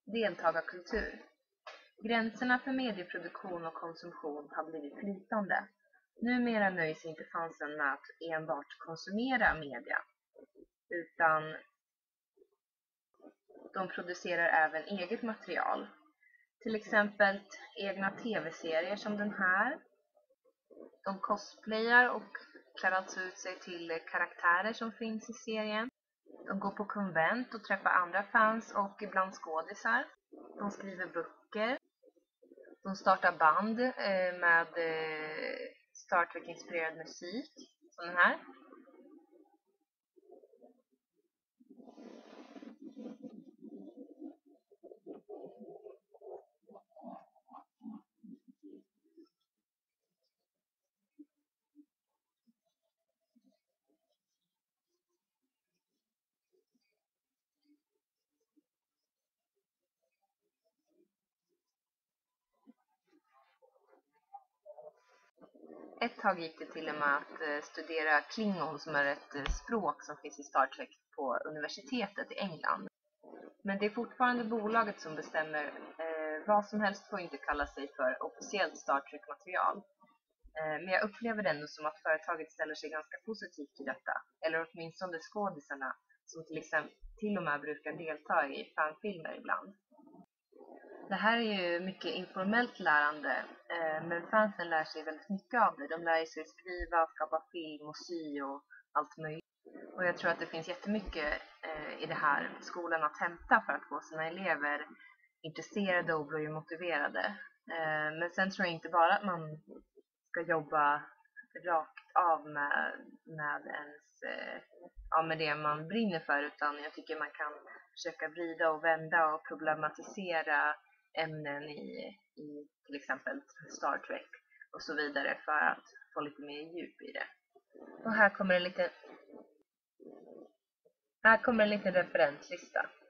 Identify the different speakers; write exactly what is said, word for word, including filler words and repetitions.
Speaker 1: Deltagarkultur. Gränserna för medieproduktion och konsumtion har blivit flytande. Numera nöjer sig inte fansen med att enbart konsumera media, utan de producerar även eget material. Till exempel egna tv-serier som den här. De cosplayar och klär alltså ut sig till karaktärer som finns i serien. De går på konvent och träffar andra fans och ibland skådisar. De skriver böcker. De startar band med Star Trek-inspirerad musik, som den här. Ett tag gick det till och med att studera Klingon, som är ett språk som finns i Star Trek, på universitetet i England. Men det är fortfarande bolaget som bestämmer. Eh, vad som helst får inte kalla sig för officiellt Star Trek-material. Eh, men jag upplever det ändå som att företaget ställer sig ganska positivt till detta. Eller åtminstone skådisarna, som till exempel till och med brukar delta i fanfilmer ibland. Det här är ju mycket informellt lärande, eh, men fansen lär sig väldigt mycket av det. De lär sig skriva, skapa film och sy och allt möjligt. Och jag tror att det finns jättemycket eh, i det här skolan att hämta för att få sina elever intresserade och bli motiverade. Eh, men sen tror jag inte bara att man ska jobba rakt av med, med, ens, eh, ja, med det man brinner för, utan jag tycker man kan försöka vrida och vända och problematisera ämnen i, i till exempel Star Trek och så vidare för att få lite mer djup i det. Och här kommer en liten, här kommer en liten referenslista.